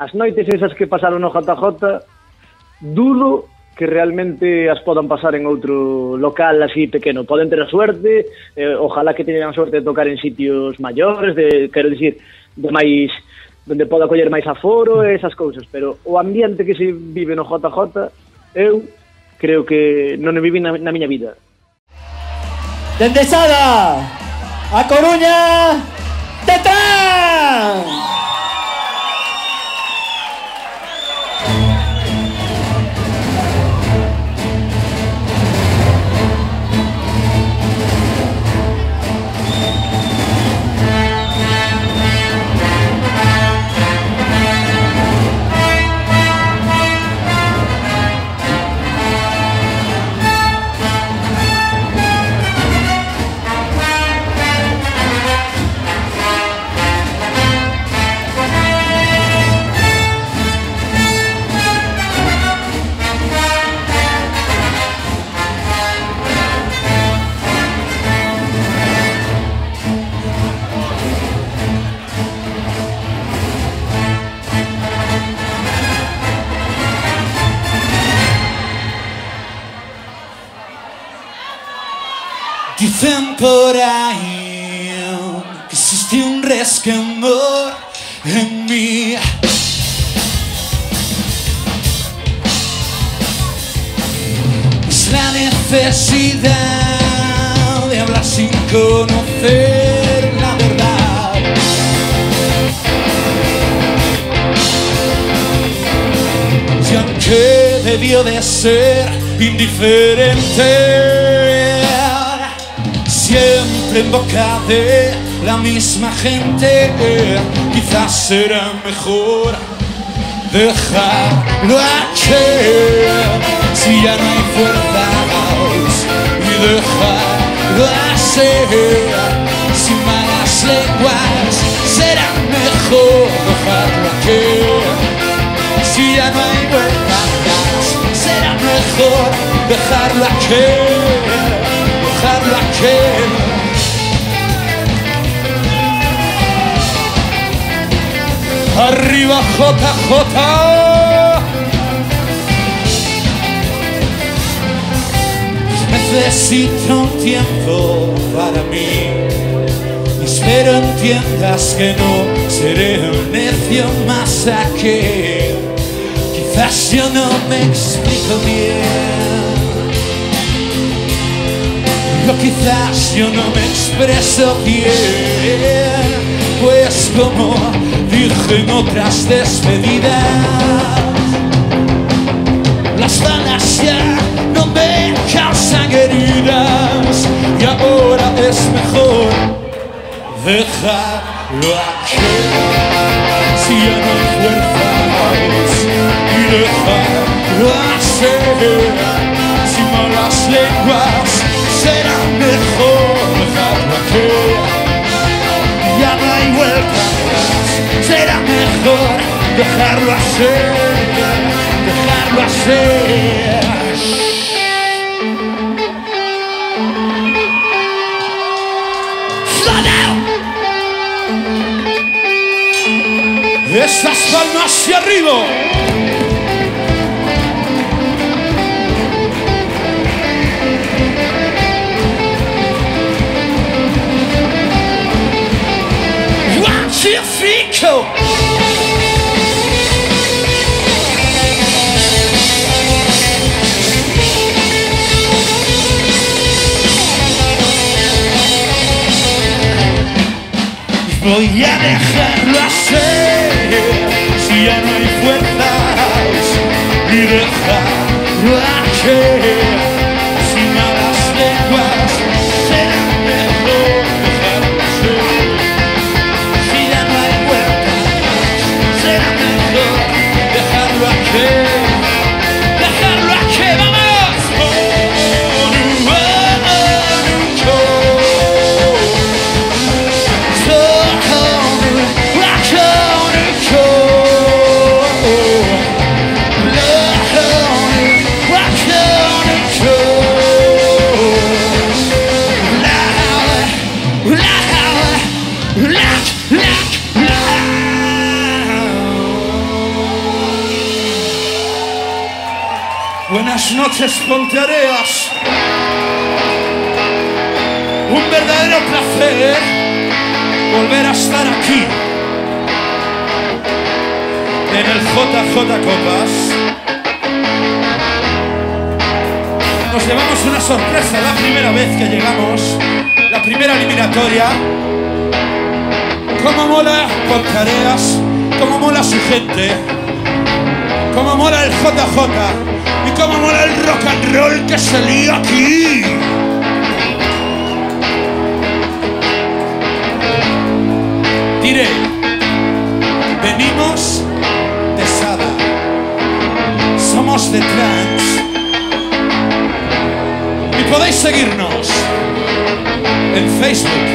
as noites esas que pasaron no JJ, dudo que realmente as podan pasar en outro local así pequeno. Poden ter a suerte, ojalá que teñan a suerte de tocar en sitios maiores, quero dicir, de máis, donde poda coller máis aforo e esas cousas, pero o ambiente que se vive no JJ, eu creo que non o vivi na miña vida. Dende Sada, a Coruña, Tetán! Dicen por ahí que existe un resquemor en mí. Es la necesidad de hablar sin conocer la verdad. Y aunque debió de ser indiferente, siempre en boca de la misma gente, quizás será mejor dejarlo aquí, si ya no hay fuerzas, y dejarlo así, sin malas lenguas. Será mejor dejarlo aquí, si ya no hay fuerzas. Será mejor dejarlo aquí, dejarlo aquí. Arriba JJ. Necesito un tiempo para mí. Espero entiendas que no seré un necio más aquí. Quizás yo no me explico bien, o quizás yo no me expreso bien, pues como dije en otras despedidas, las balas ya no me causan heridas, y ahora es mejor dejarlo aquí, si ya no hay fuerzas, y dejarlo así, sin malas lenguas. Será mejor dejarlo aquí, ya no hay vuelta atrás. Será mejor dejarlo así, dejarlo así. Slow down. Esas palmas hacia arriba. Chifico. Voy a dejarlo así, si ya no hay fuerzas, y dejarlo aquí, sin malas lenguas. Será mejor dejarlo así. Dejarlo aquí, vamos. Rock on. Buenas noches, Ponteareas. Un verdadero placer volver a estar aquí en el JJ Copas. Nos llevamos una sorpresa la primera vez que llegamos, la primera eliminatoria. Cómo mola Ponteareas, cómo mola su gente, cómo mola el JJ y cómo mola el rock and roll que se lía aquí. Diré, venimos de Sada, somos de Trans y podéis seguirnos en Facebook,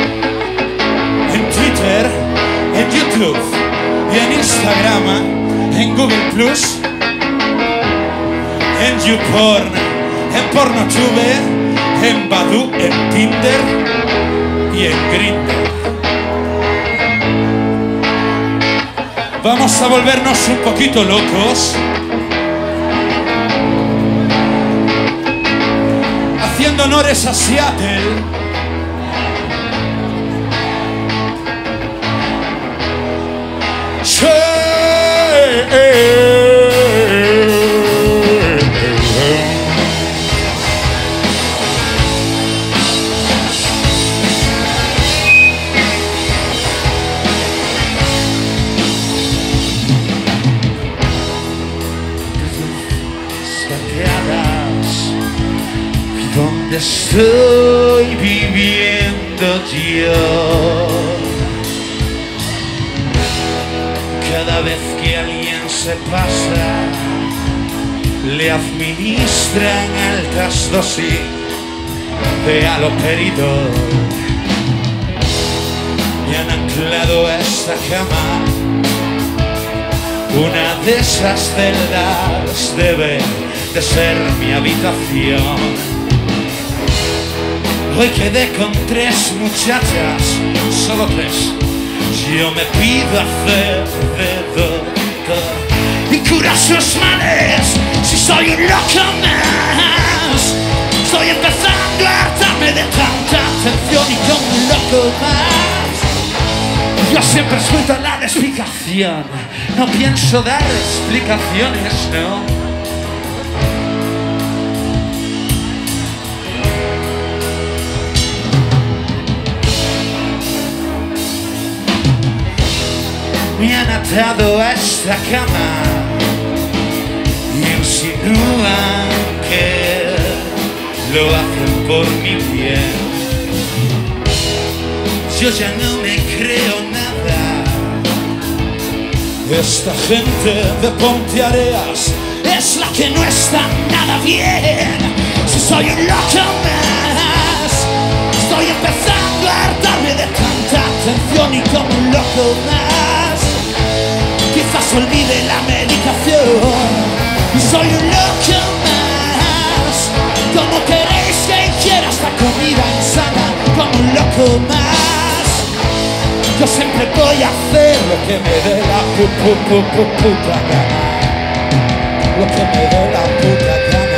en Twitter, en YouTube y en Instagram, en Google Plus, en YouPorn, en PornoTube, en Badoo, en Tinder y en Grindr. Vamos a volvernos un poquito locos, haciendo honores a Seattle. ¿Dónde estoy viviendo yo? Cada vez que alguien se pasa, le administran altas dosis de haloperidol. Me han anclado a esta cama, una de esas celdas debe de ser mi habitación. Hoy quedé con 3 muchachas, solo 3. Yo me pido hacer de doctor y curar sus males. Si soy un loco más, estoy empezando a hartarme de tanta atención y como un loco más. Yo siempre escucho la explicación, no pienso dar explicaciones, no. Me han atado a esta cama y insinúan que lo hacen por mi bien. Yo ya no me creo nada. Esta gente de Ponteareas es la que no está nada bien. Si soy un loco más, estoy empezando a hartarme de tanta atención y como un loco más. Quizás olvide la medicación y soy un loco más. ¿Cómo queréis que quiera esta comida insana? Como un loco más. Yo siempre voy a hacer lo que me dé la puta gana. Lo que me dé la puta gana.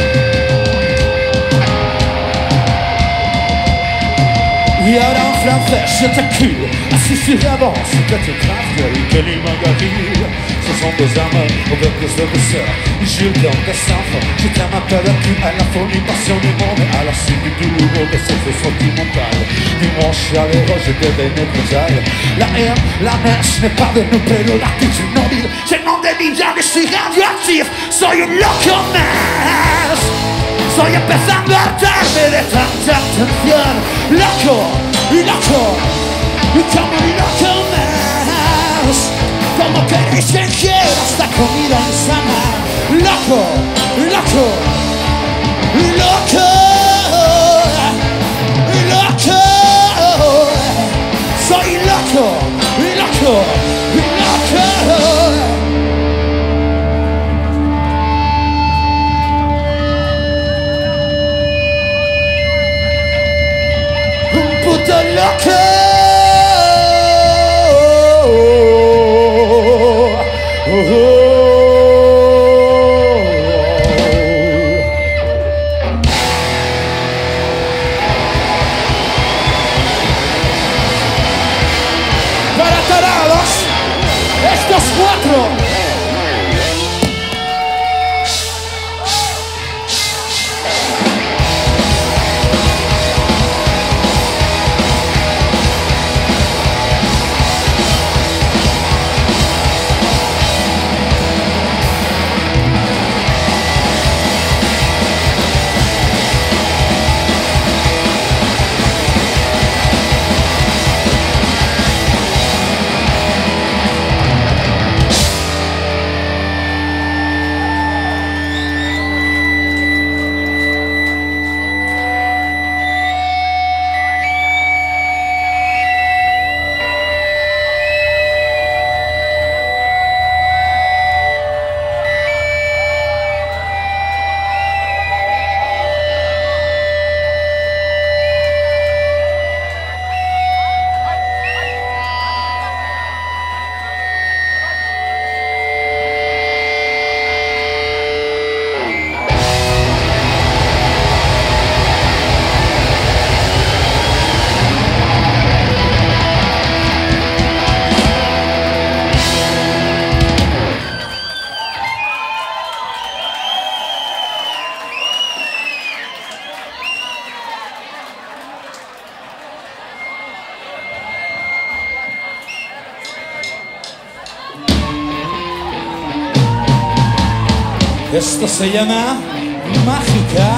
Y ahora en français je t'accule, assis sur l'avance, que tu travailles et que les margarites. Ce sont des âmes avec plus de douceur. J'ai le temps des enfants, je t'aime un peu le cul à la folie, passion du monde, à la suite du douloureux de cette sentimentale. Dimanche chaleureux, je devenais brutal. La haine, la mer, ce n'est pas de nous, pero l'attitude mobile. J'ai demandé bien, je suis radioactif, soy un loco más. Estoy empezando a hartarme de tanta atención. Loco, loco, y como un loco más. ¿Cómo queréis que quiera esta comida insana? Loco, loco, loco, loco. Soy loco, loco, loco. Puto loco. los cuatro. Esto se llama Mágica.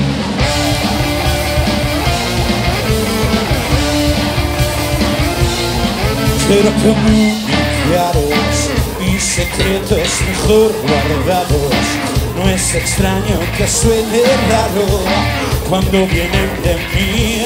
Pero comunicaros mis secretos mejor guardados. No es extraño que suene raro cuando vienen de mí.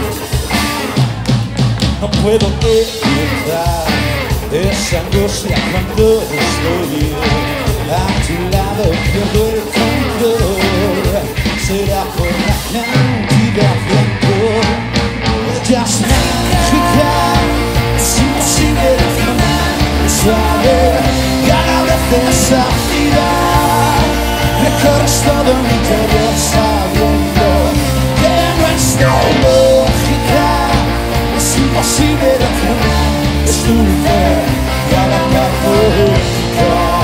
No puedo evitar esa angustia cuando estoy a tu lado, pierdo el control. Será por la cantidad de amor. Ella es mágica, es imposible razonar, saber y a la vez desafiar. Recorres todo mi interior sabiendo que no es de lógica. Es imposible razonar, es dulce y a la vez poética.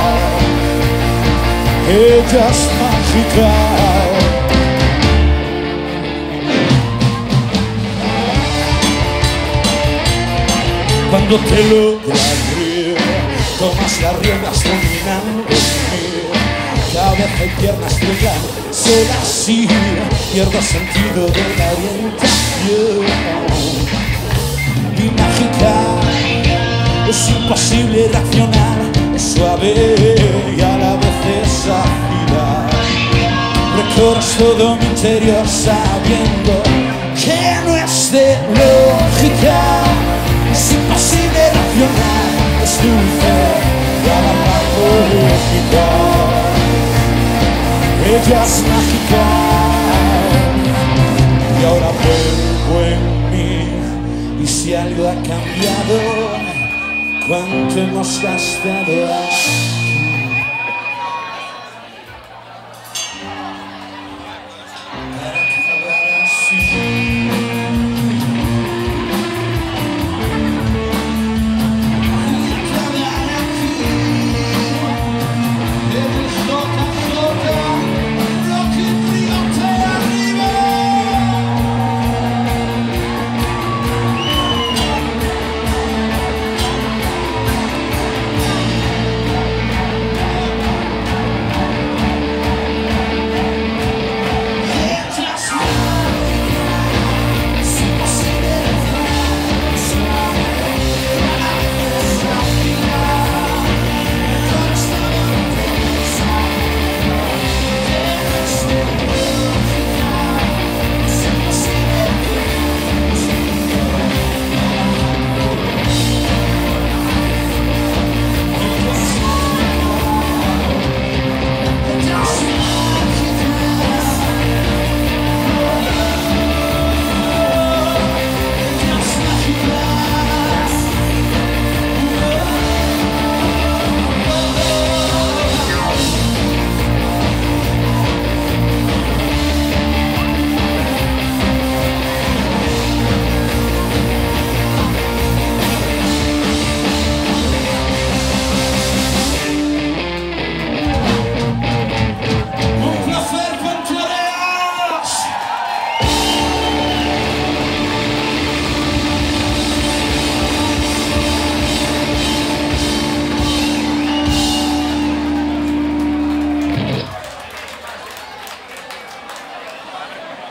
Ella es mágica. Cuando te logra abrir, tomas las riendas dominando cabeza y piernas llegan, será así. Pierdo sentido de la orientación. Mi mágica es imposible reaccionar, es suave y a la vez desafiar. Recorres todo mi interior sabiendo que no es de lógica. Es imposible reaccionar, es dulce y a la vez poética. Ella es mágica y ahora vuelvo en mí. Y si algo ha cambiado, ¿cuánto hemos gastado aquí? Para acabar así.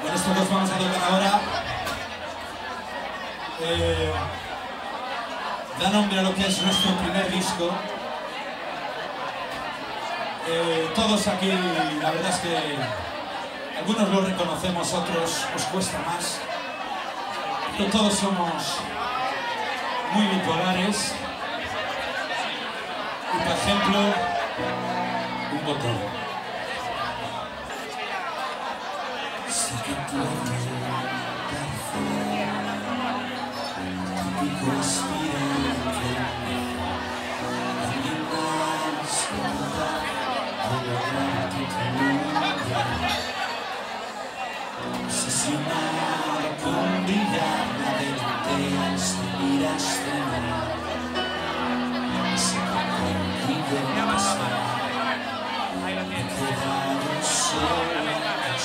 Bueno, esto que os vamos a tocar ahora da nombre a lo que es nuestro primer disco. Todos aquí, la verdad es que algunos lo reconocemos, otros os cuesta más, pero todos somos muy bipolares. Y por ejemplo, un botón. Sé que puedo dar típico aspirante, alguien más capaz de lograr tu ternura, obsesionado con brillar, la delanteas, te miras de mí. Me he quedado solo en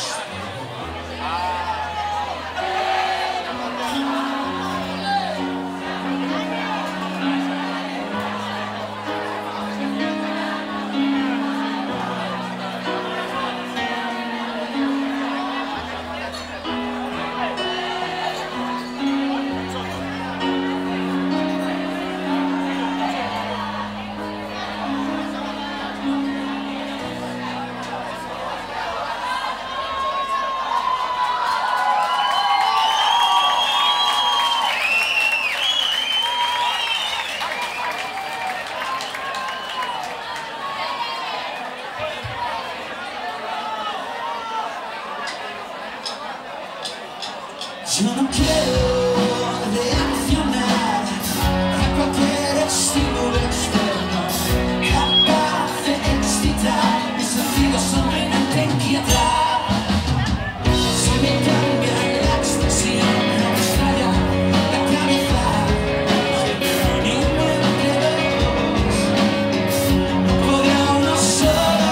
yo no quiero reaccionar a cualquier estímulo externo, capaz de excitar mis sentidos sobre una inquietar. Se me cambia la expresión, me estalla la cabeza, ni uno entre dos, no podrá uno solo.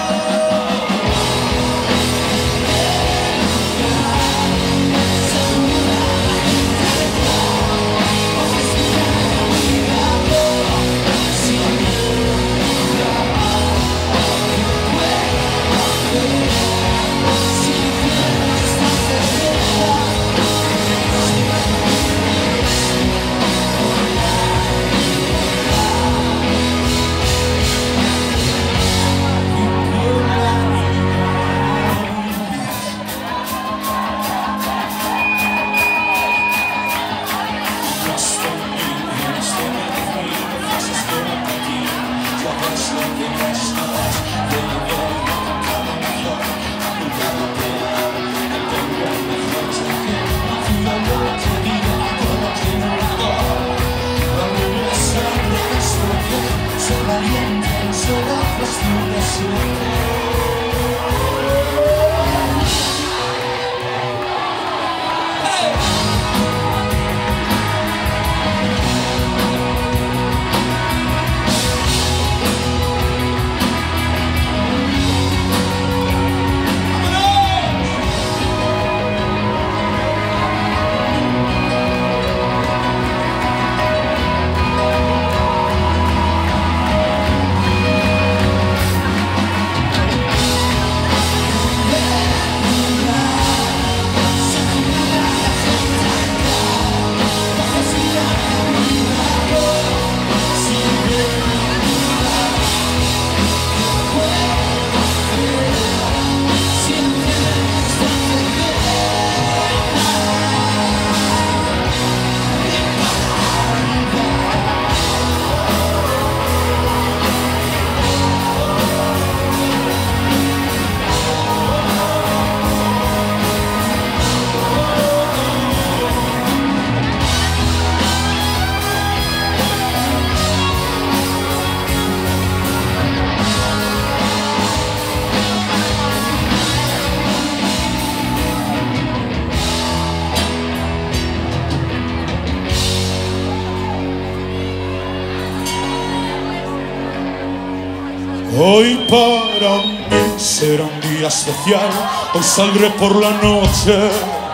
Hoy para mí será un día especial, hoy saldré por la noche.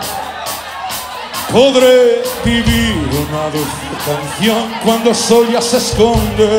Podré vivir una dulce canción cuando el sol ya se esconde.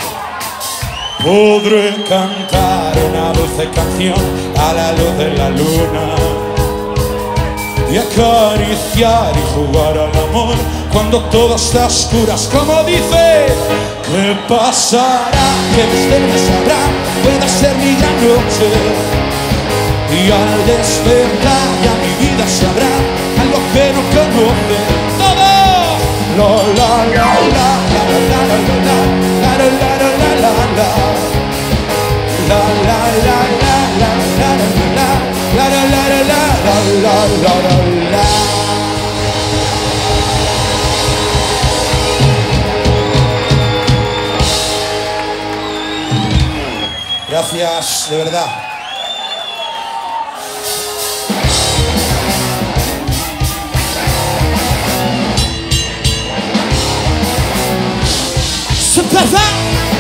Podré cantar una dulce canción a la luz de la luna. y acariciar y jugar al amor cuando todo está a oscuras. Como dice, ¿qué pasará? ¿Qué misterio sabrá? Puede ser mi gran noche. Y al despertar ya mi vida sabrá algo que no conoce. ¡Todo! La la la la la la la la la la la la la la la la la la la. Gracias, de verdad. Superfan.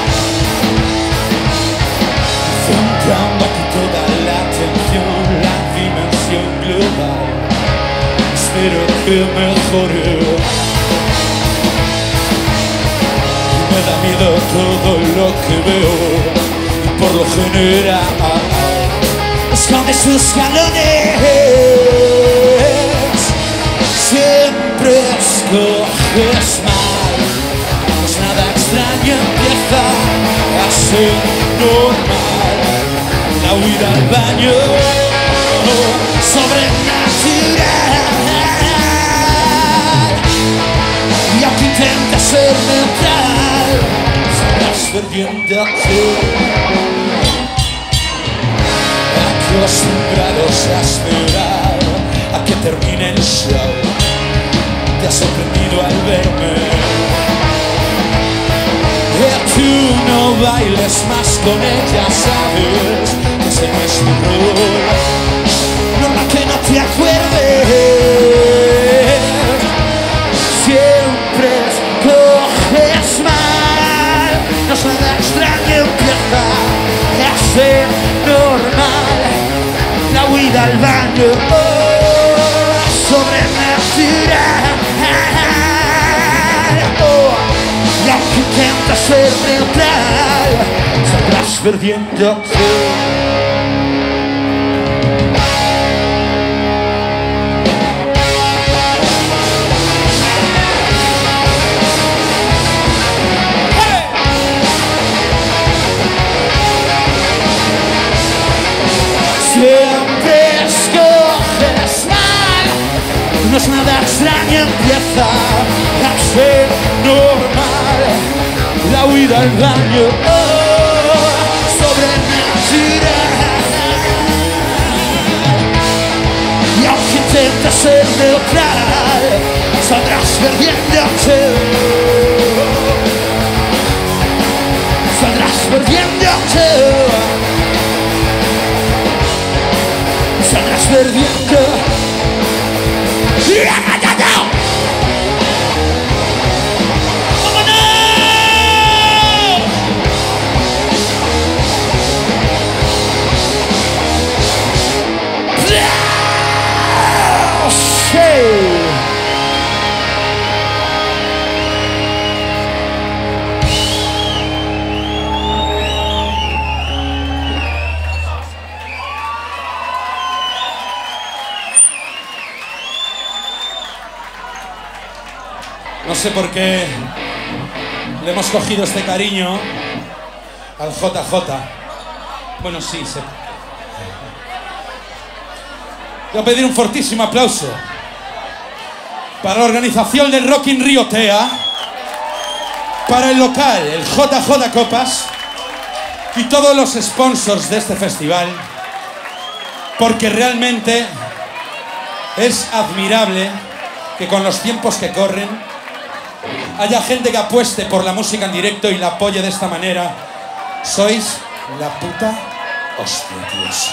Centrando aquí toda la atención, la dimensión global. Espero que mejore. Me da miedo todo lo que veo y por lo general esconde sus galones. Siempre escoges mal. No es nada extraño, empieza a ser normal. La huida al baño sobrenatural. Y aunque intentas ser neutral, sabrás perdiéndote. Acostumbrados a esperar a que termine el show. Te has sorprendido al verme. Tú no bailes más con ella, sabes que ese no es tu rol. Normal que no te acuerdes. Siempre escoges mal. No es nada extraño, empieza a ser normal. La huida al baño sobrenatural. Y aunque intentas ser neutral, sabrás perdiéndote. Siempre escoges mal. No es nada extraño, empieza a ser normal. La huida al baño sobrenatural. Y aunque intentas ser neutral, saldrás perdiéndote. Saldrás perdiéndote. Saldrás perdiendo. No sé por qué le hemos cogido este cariño al JJ. Bueno, sí, sé. Voy a pedir un fortísimo aplauso para la organización del Rock in Rio TEA, para el local, el JJ Copas, y todos los sponsors de este festival, porque realmente es admirable que con los tiempos que corren haya gente que apueste por la música en directo y la apoye de esta manera. Sois la puta hostia, tíos.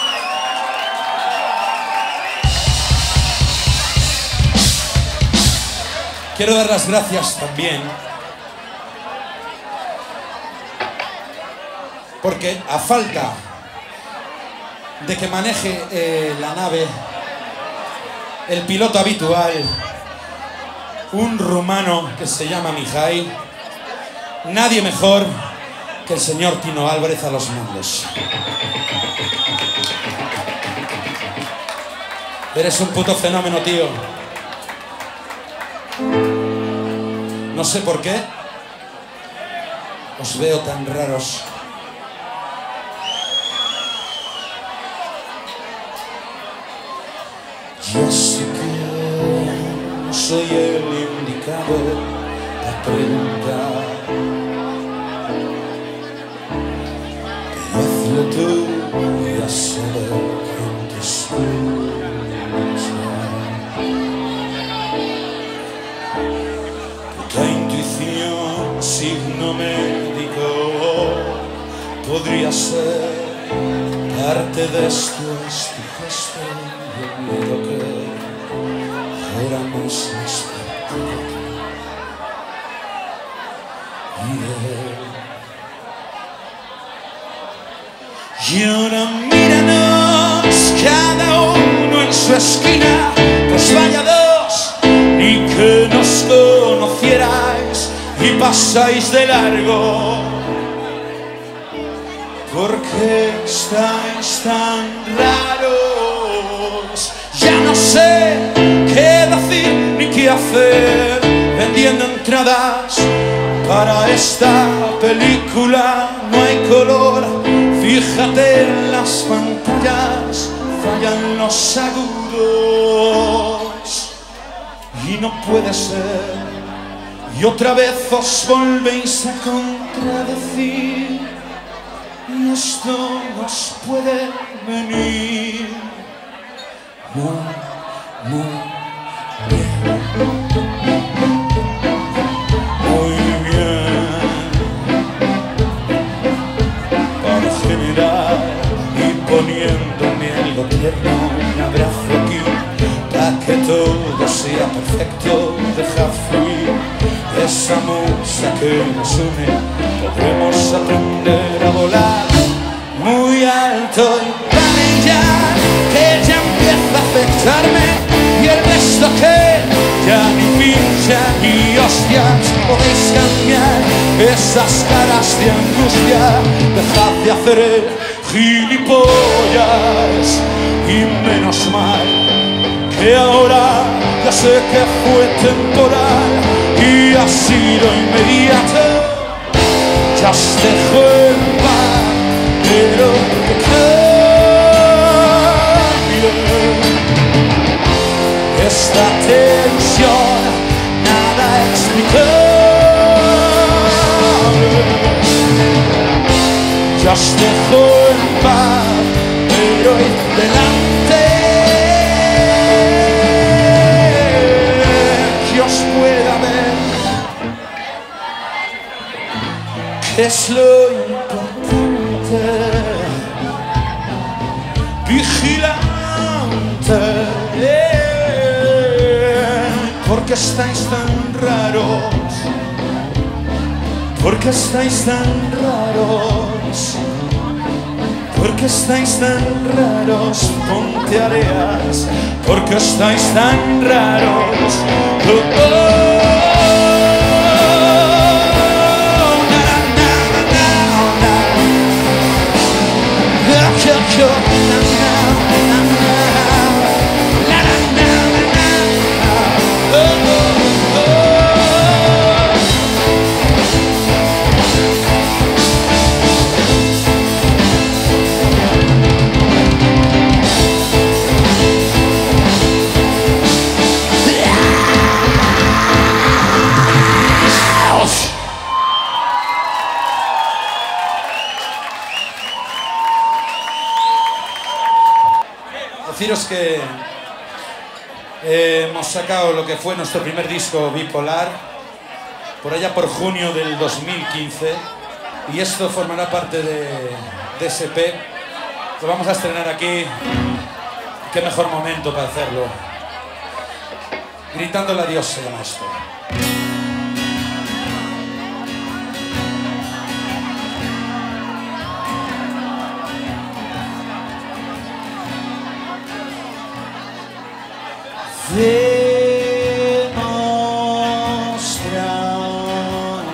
Quiero dar las gracias también porque a falta de que maneje la nave el piloto habitual, un rumano que se llama Mihai, nadie mejor que el señor Tino Álvarez a los mandos. Eres un puto fenómeno, tío. No sé por qué os veo tan raros. Yo sé que no soy el indicado a preguntar, pero hazlo tú y a saber quién te escucha. Puta intuición, signo médico, podría ser parte de esto, es tu gesto. Yo miro que éramos más fuertes. Y ahora míranos, cada uno en su esquina, pues vaya dos, ni que nos conocierais y pasáis de largo. ¿Por qué estáis tan raros? Ya no sé qué decir ni qué hacer, vendiendo entradas para esta película. No hay color, fíjate en las pantallas, fallan los agudos y no puede ser. Y otra vez os volvéis a contradecir. Y esto nos puede venir muy bien. Muy bien. Para generar y poniéndome en lo tierno, un abrazo aquí, para que todo sea perfecto. Deja fluir esa musa que nos une. Podremos aprender a volar muy alto y planear, que ya empieza a afectarme, y el resto que ya ni pincha ni hostias. Podéis cambiar esas caras de angustia, dejad de hacer el gilipollas. Y menos mal que ahora ya sé que fue temporal y ha sido inmediato. Ya os dejo en paz, pero que cambie esta tensión, nada explicable. Ya os dejo en paz, pero id delante, que os pueda ver. Es lo importante, vigilante, porque estáis tan raros, porque estáis tan raros, porque estáis tan raros, ponte areas, porque estáis tan raros. Deciros que hemos sacado lo que fue nuestro primer disco, Bipolar, por allá por junio del 2015, y esto formará parte de ese EP. Lo vamos a estrenar aquí. Qué mejor momento para hacerlo. Gritándole adiós se llama esto. Demostramos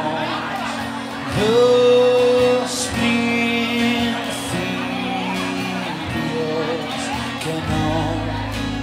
los principios que no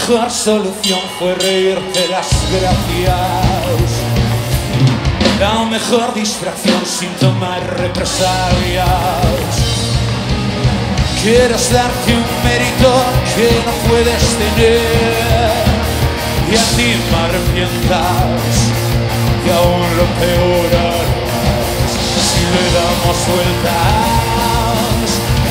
mejor solución fue reírte las gracias. La mejor distracción sin tomar represalias. Quieres darte un mérito que no puedes tener y a ti me arrepientas y aún lo peorarás si le damos vueltas.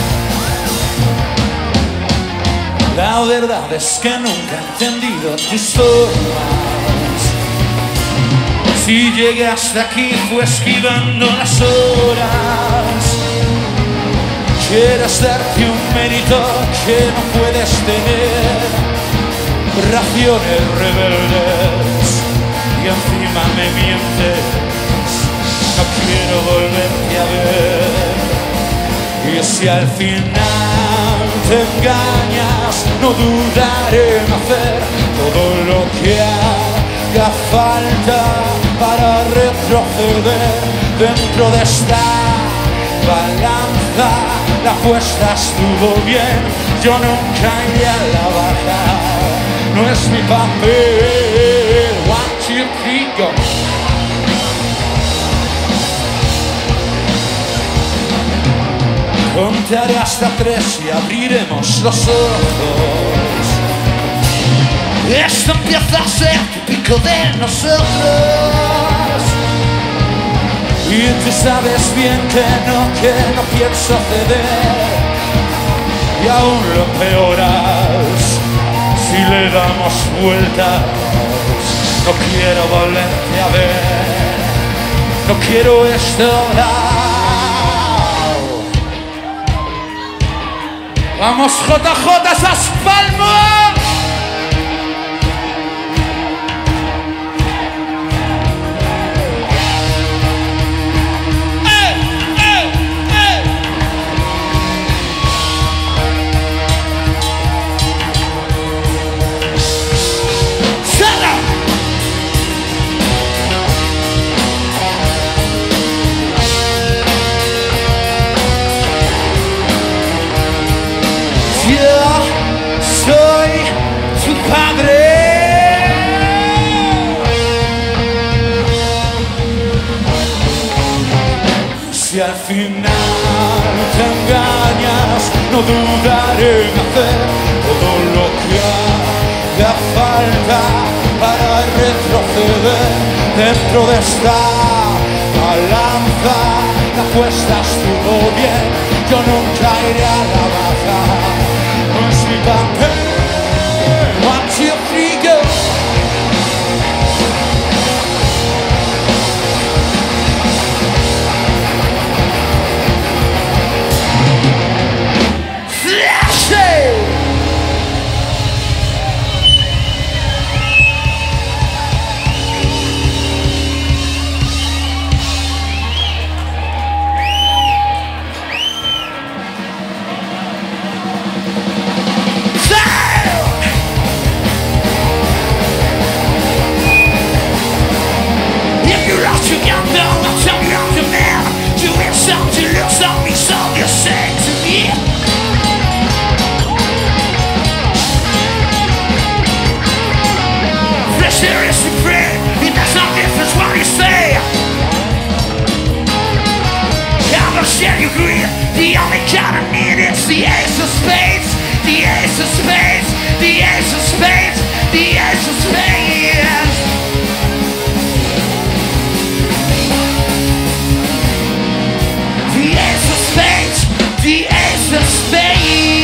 La verdad es que nunca he entendido tus formas. Si llegué hasta aquí fue esquivando las horas. Quieres darte un mérito que no puedes tener, raciones rebeldes y encima me mientes. No quiero volverte a ver. Y si al final te engañas, no dudaré en hacer todo lo que haga falta para retroceder dentro de esta balanza. La apuesta estuvo bien, yo nunca iré a la baja, no es mi papel. 1, 2, 3, go. Contaré hasta 3 y abriremos los ojos. Esto empieza a ser típico de nosotros. Y tú sabes bien que no pienso ceder. Y aún lo peoras si le damos vueltas. No quiero volverte a ver, no quiero esto. Vamos JJ, esas palmas. Si al final te engañas, no dudaré en hacer todo lo que haga falta para retroceder dentro de esta balanza. La apuesta estuvo bien, yo nunca iré a la baja, no es mi papel. 1, 2, 3, go. The only kind I need is the ace of spades, the ace of spades, the ace of spades, the ace of spades. The ace of spades, the ace of spades.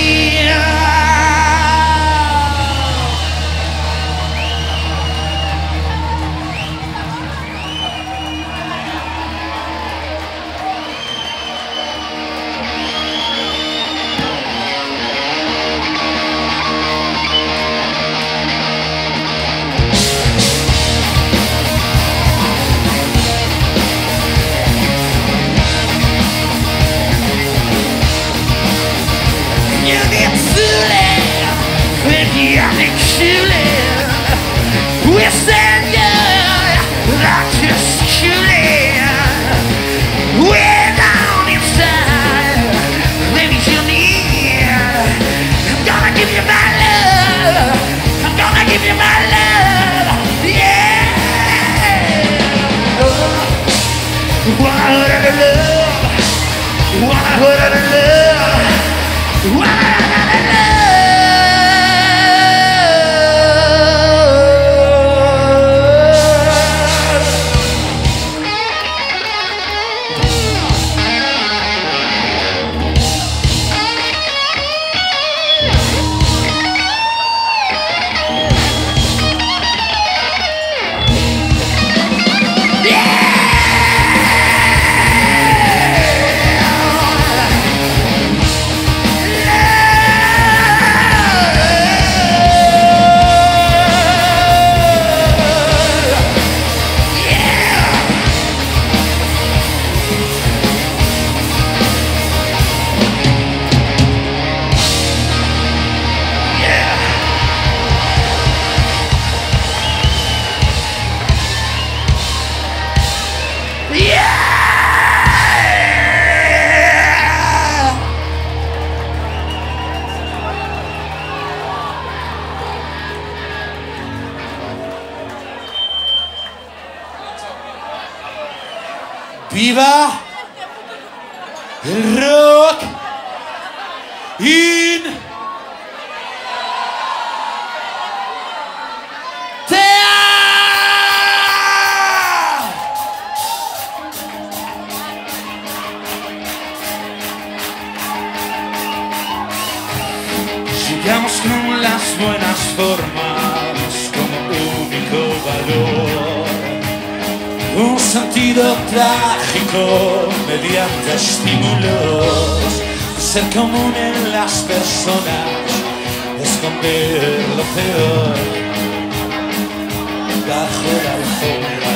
¡Viva el rock! ¡In! Sigamos con las buenas formas como único valor, un sentido trágico mediante estímulos, ser común en las personas, esconder lo peor bajo la alfombra.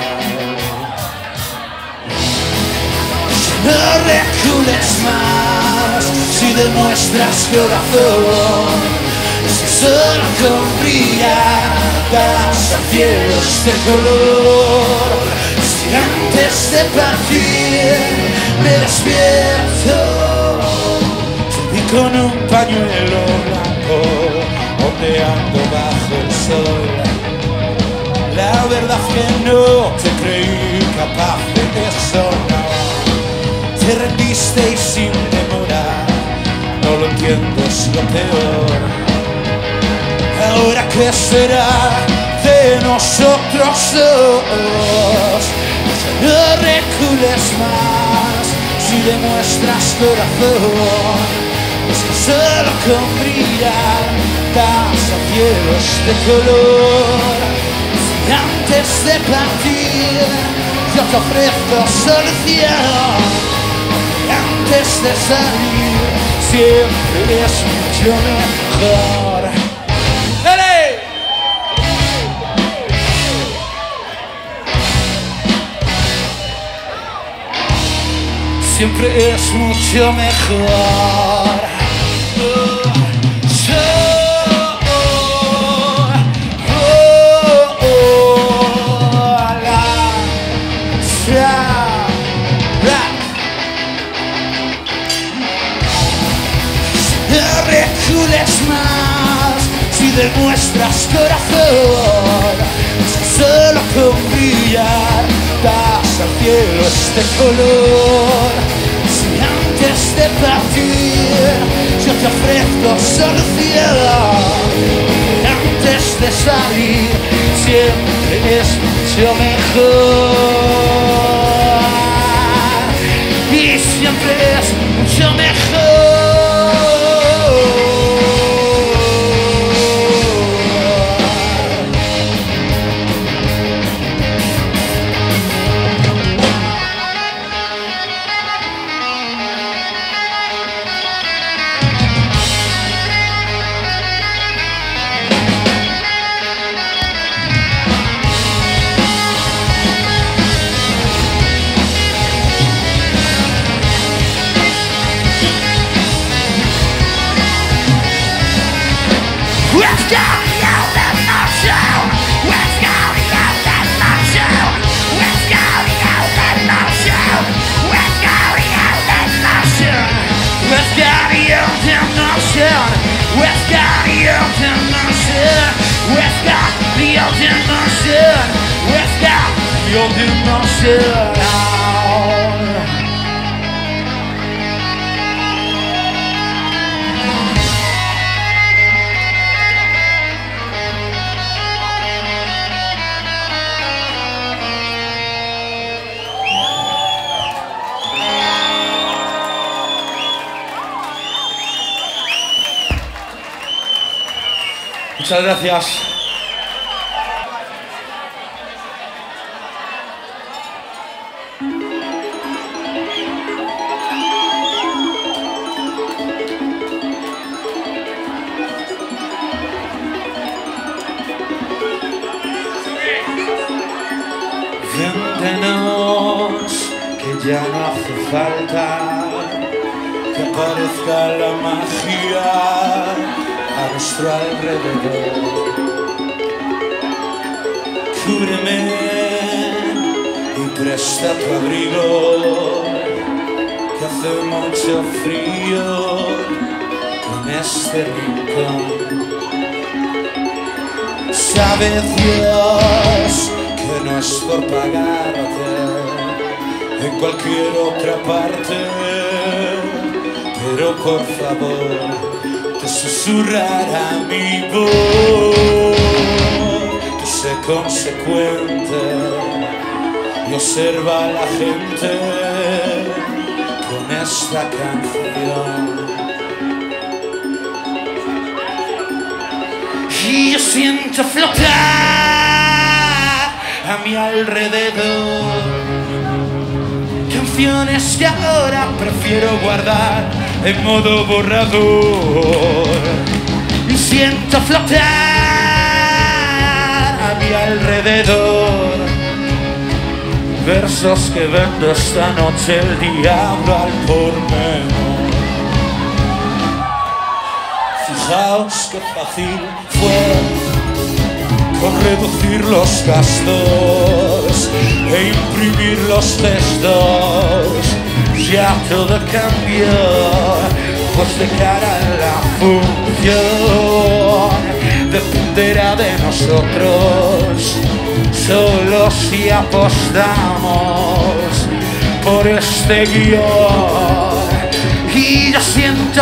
No recules más si demuestras corazón, si solo con brillar das a cielos de color. Si antes de partir me despierto y con un pañuelo blanco ondeando bajo el sol, la verdad que no te creí capaz de eso, no. Te rendiste y sin demora, no lo entiendo, es lo peor. Ahora qué será de nosotros dos, no recules más si demuestras corazón, es que solo con brillar das a cielos de color. Si antes de partir yo te ofrezco solución, antes de salir siempre es mucho mejor. ¡Dale! Siempre es mucho mejor. Más si demuestras corazón, si solo con brillar das al cielo este color. Si antes de partir yo te ofrezco solución, antes de salir siempre es mucho mejor, y siempre es mucho mejor. Muchas gracias. Véndenos que ya no hace falta que aparezca la magia a nuestro alrededor. Cúbreme y presta tu abrigo, que hace mucho frío en este rincón. Sabe Dios que no es por pagarte en cualquier otra parte, pero por favor, te susurrará mi voz, que sé consecuente y observa a la gente con esta canción. Y yo siento flotar a mi alrededor canciones que ahora prefiero guardar en modo borrador. Y siento flotar a mi alrededor versos que vendo esta noche el diablo al pormenor. Fijaos qué fácil fue con reducir los gastos e imprimir los textos. Ya todo cambió, pues de cara a la función dependerá de nosotros, solo si apostamos por este guión. Y yo siento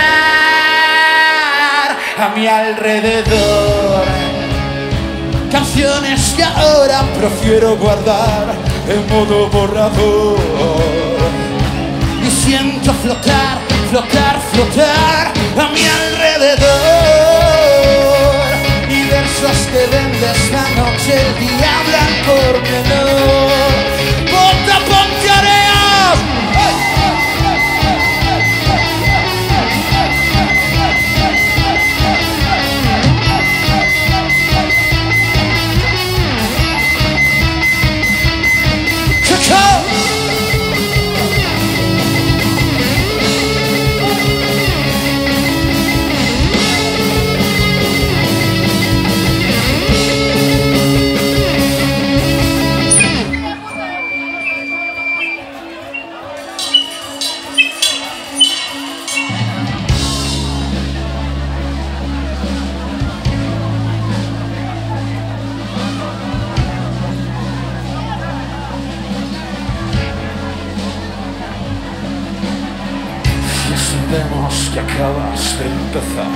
flotar a mi alrededor canciones que ahora prefiero guardar en modo borrador. Y siento flotar, flotar, flotar a mi alrededor. Y versos que vende esta noche el diablo al pormenor. ¡Ponte, ponte areas! Sabemos que acabas de empezar.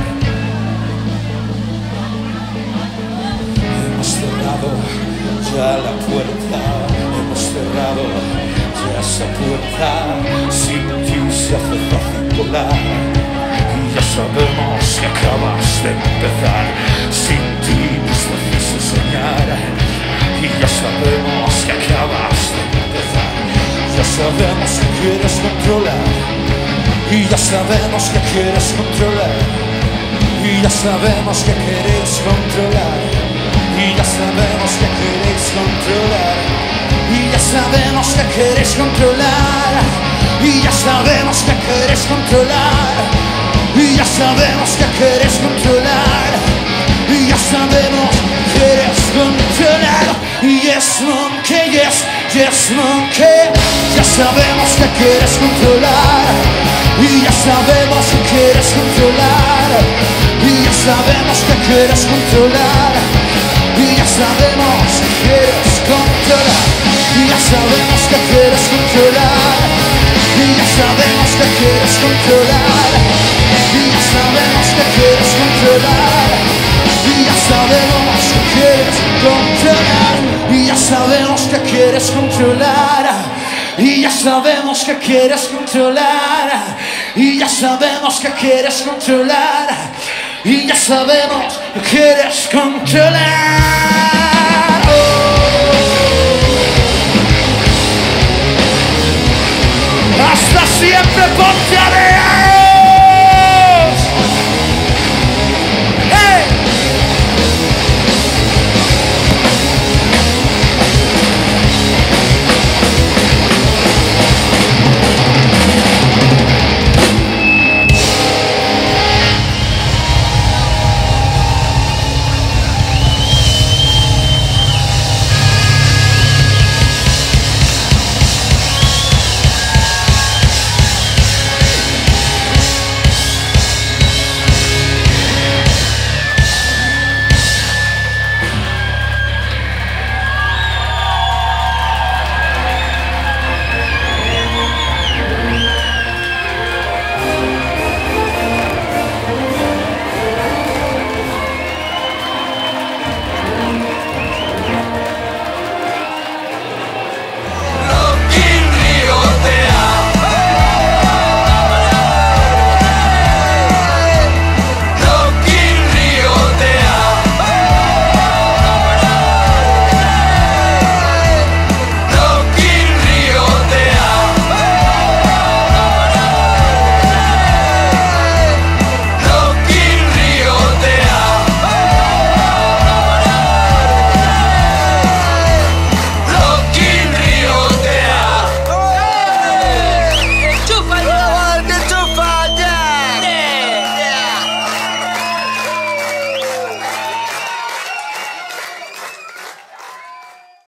Hemos cerrado ya la puerta, hemos cerrado ya esa puerta. Sin ti se hace fácil volar. Y ya sabemos que acabas de empezar. Sin ti es difícil soñar. Y ya sabemos que acabas de empezar. Ya sabemos que quieres controlar. Y ya sabemos que quieres controlar. Y ya sabemos que queréis controlar. Y ya sabemos que queréis controlar. Y ya sabemos que queréis controlar. Y ya sabemos que queréis controlar. Y ya sabemos que queréis controlar. Y ya sabemos que queréis controlar. Y yes monkey, yes monkey. Ya sabemos que quieres controlar. Y ya sabemos que quieres controlar. Y ya sabemos que quieres controlar. Y ya sabemos que quieres controlar. Y ya sabemos que quieres controlar. Y ya sabemos que quieres controlar. Y ya sabemos que quieres controlar. Y ya sabemos que quieres controlar. Y ya sabemos que quieres controlar. Y ya sabemos que quieres controlar. Y ya sabemos que quieres controlar. Y ya sabemos que quieres controlar.